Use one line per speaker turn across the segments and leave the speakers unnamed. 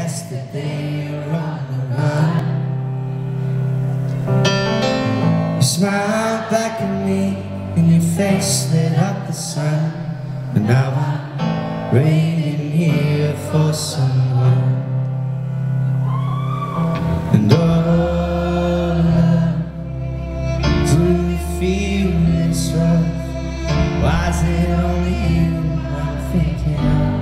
yesterday you're on the run. You smiled back at me and your face lit up the sun. But now I'm waiting here for someone. And do you feel this rough? Why is it only you I'm thinking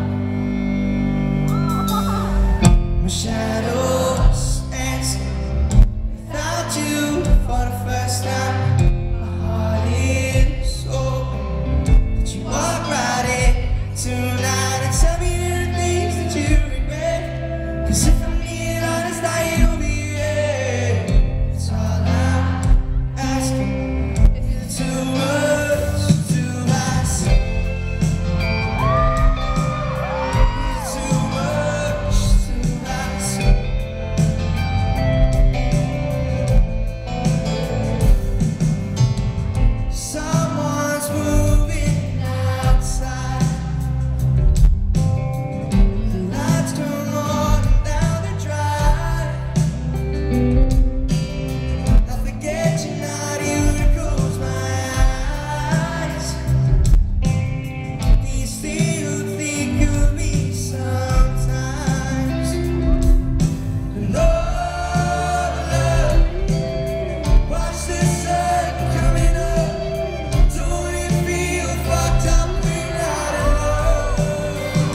of? My shadows dancing without you for the first time. My heart is open, but you walk right in tonight and tell me the things that you regret. 'Cause if I'm being honest, I ain't gonna be here. That's all I'm asking. Is it too much to ask? Is it too much to ask? Someone's moving outside. The lights come on down the drive. I forget you're not here to close my eyes. Do you still think of me sometimes? No, love, watch the sun coming up. Don't it feel fucked up when not alone?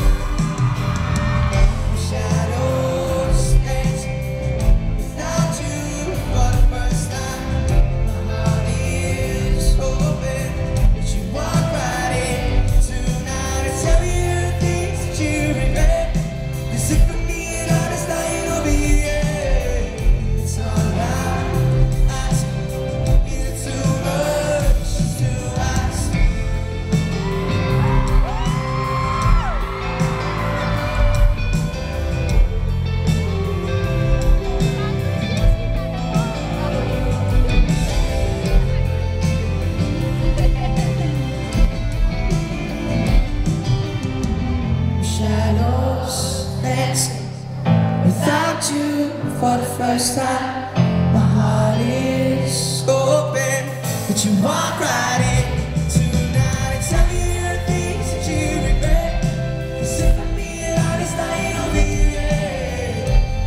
Shadows dancing without you for the first time. My heart is open, but you walk right in tonight and tell me the things that you regret. 'Cause if I'm being honest, I ain't gonna be here. It's all I'm asking. Is it too much to ask? Shadows dancing without you for the first time. My heart is open, but you walk right in tonight and tell me the things that you regret. 'Cause if I'm being honest, I ain't gonna be here.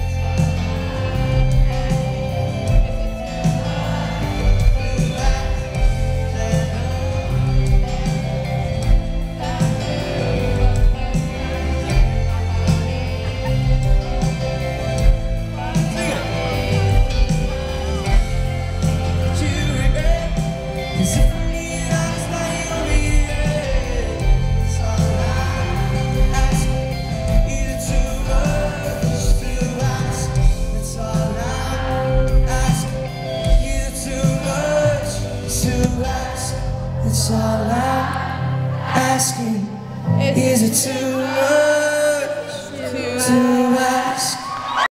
That's all I'm asking. Is it too much to ask?